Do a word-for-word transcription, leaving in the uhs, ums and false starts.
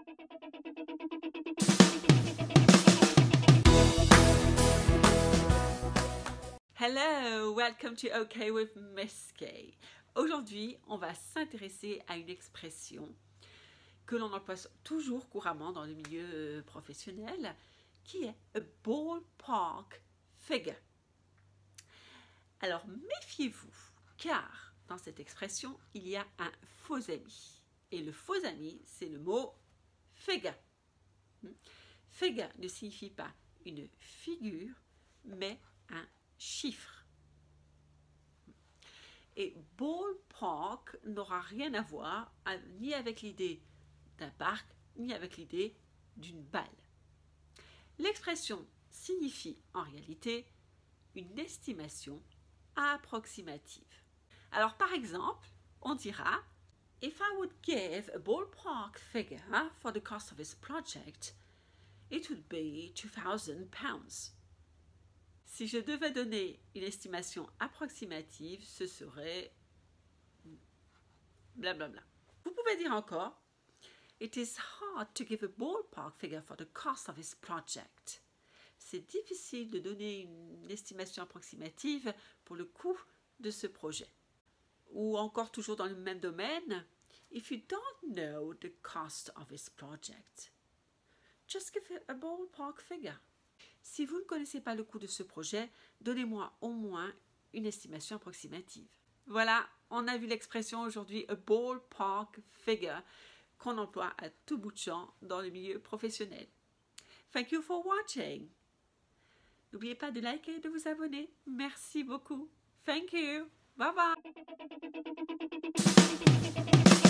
Hello, welcome to OK with Miss K. Aujourd'hui, on va s'intéresser à une expression que l'on emploie toujours couramment dans le milieu professionnel, qui est a ballpark figure. Alors, méfiez-vous, car dans cette expression, il y a un faux ami. Et le faux ami, c'est le mot figure. Figure ne signifie pas une figure, mais un chiffre. Et ballpark n'aura rien à voir ni avec l'idée d'un parc, ni avec l'idée d'une balle. L'expression signifie en réalité une estimation approximative. Alors par exemple, on dira If I would give a ballpark figure for the cost of this project, it would be two thousand pounds. Si je devais donner une estimation approximative, ce serait blablabla. Vous pouvez dire encore It is hard to give a ballpark figure for the cost of this project. C'est difficile de donner une estimation approximative pour le coût de ce projet. Ou encore toujours dans le même domaine, If you don't know the cost of this project, just give it a ballpark figure. Si vous ne connaissez pas le coût de ce projet, donnez-moi au moins une estimation approximative. Voilà, on a vu l'expression aujourd'hui a ballpark figure qu'on emploie à tout bout de champ dans le milieu professionnel. Thank you for watching. N'oubliez pas de liker et de vous abonner. Merci beaucoup. Thank you. Bye bye.